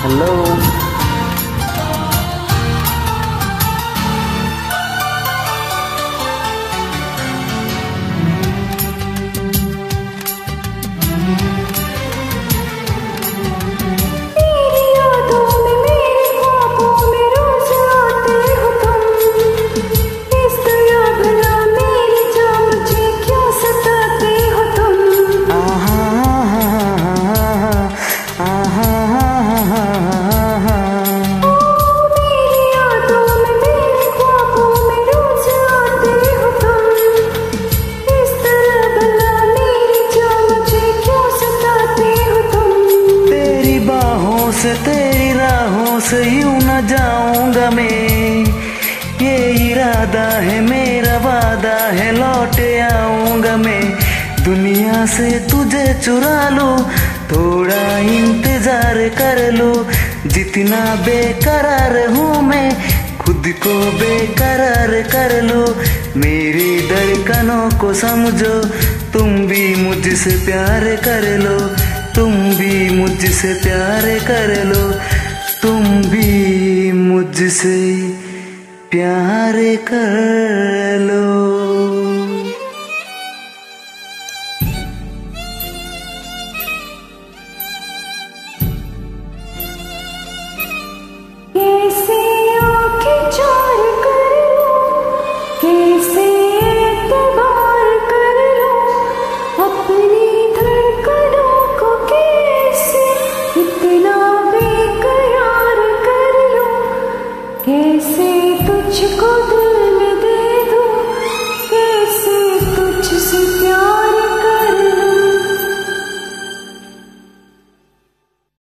Hello. तेरी राहों से यूं न जाऊंगा मैं, ये इरादा है मेरा, वादा है लौट आऊंगा मैं। दुनिया से तुझे चुरा लो, थोड़ा इंतजार कर लो। जितना बेकरार हूँ मैं, खुद को बेकरार कर लो। मेरी धड़कनों को समझो, तुम भी मुझसे प्यार कर लो। तुम भी मुझसे प्यार कर लो, तुम भी मुझसे प्यार कर लो।